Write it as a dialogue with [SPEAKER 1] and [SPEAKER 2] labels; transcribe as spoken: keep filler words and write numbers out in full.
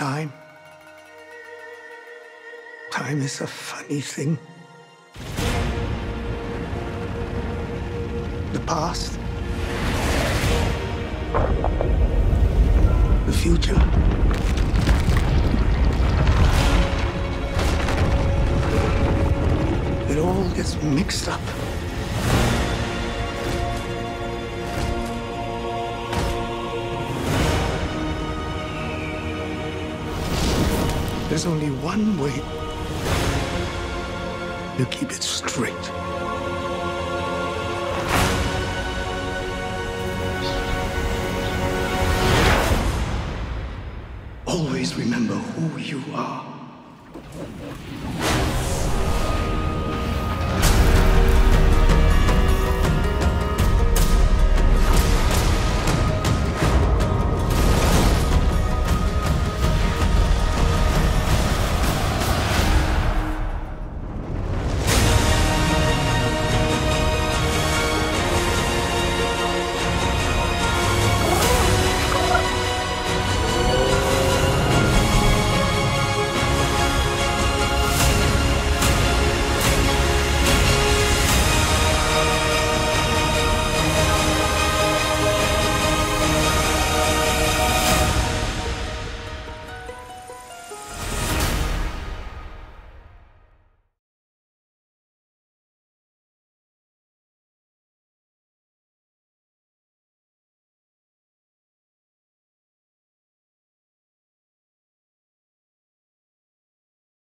[SPEAKER 1] Time. Time is a funny thing. The past. The future. It all gets mixed up. There's only one way to keep it straight. Always remember who you are.